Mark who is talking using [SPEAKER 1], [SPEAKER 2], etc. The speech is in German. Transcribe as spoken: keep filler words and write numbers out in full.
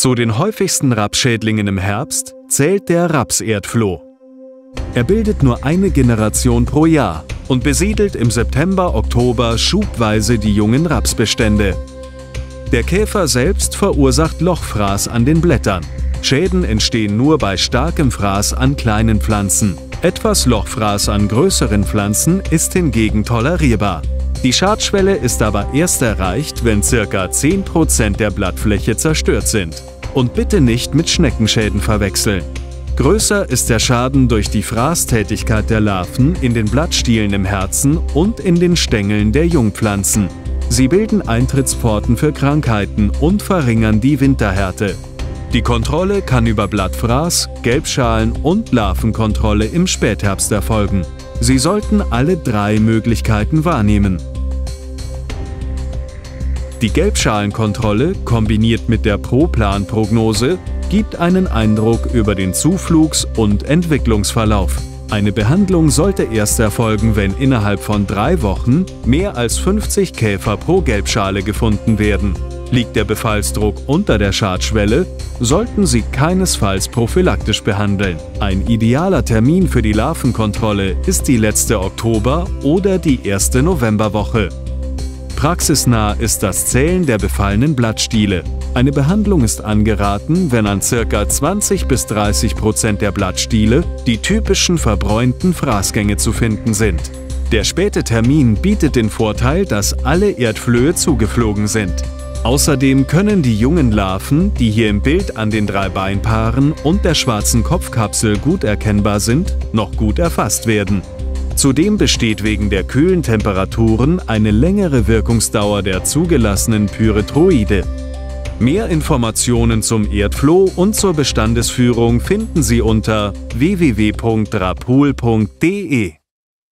[SPEAKER 1] Zu den häufigsten Rapsschädlingen im Herbst zählt der Rapserdfloh. Er bildet nur eine Generation pro Jahr und besiedelt im September, Oktober schubweise die jungen Rapsbestände. Der Käfer selbst verursacht Lochfraß an den Blättern. Schäden entstehen nur bei starkem Fraß an kleinen Pflanzen. Etwas Lochfraß an größeren Pflanzen ist hingegen tolerierbar. Die Schadschwelle ist aber erst erreicht, wenn ca. zehn Prozent der Blattfläche zerstört sind. Und bitte nicht mit Schneckenschäden verwechseln. Größer ist der Schaden durch die Fraßtätigkeit der Larven in den Blattstielen im Herzen und in den Stängeln der Jungpflanzen. Sie bilden Eintrittspforten für Krankheiten und verringern die Winterhärte. Die Kontrolle kann über Blattfraß, Gelbschalen und Larvenkontrolle im Spätherbst erfolgen. Sie sollten alle drei Möglichkeiten wahrnehmen. Die Gelbschalenkontrolle, kombiniert mit der Pro-Plan-Prognose, gibt einen Eindruck über den Zuflugs- und Entwicklungsverlauf. Eine Behandlung sollte erst erfolgen, wenn innerhalb von drei Wochen mehr als fünfzig Käfer pro Gelbschale gefunden werden. Liegt der Befallsdruck unter der Schadschwelle, sollten Sie keinesfalls prophylaktisch behandeln. Ein idealer Termin für die Larvenkontrolle ist die letzte Oktober- oder die erste Novemberwoche. Praxisnah ist das Zählen der befallenen Blattstiele. Eine Behandlung ist angeraten, wenn an ca. zwanzig bis dreißig Prozent der Blattstiele die typischen verbräunten Fraßgänge zu finden sind. Der späte Termin bietet den Vorteil, dass alle Erdflöhe zugeflogen sind. Außerdem können die jungen Larven, die hier im Bild an den drei Beinpaaren und der schwarzen Kopfkapsel gut erkennbar sind, noch gut erfasst werden. Zudem besteht wegen der kühlen Temperaturen eine längere Wirkungsdauer der zugelassenen Pyrethroide. Mehr Informationen zum Erdfloh und zur Bestandesführung finden Sie unter w w w punkt rapul punkt de.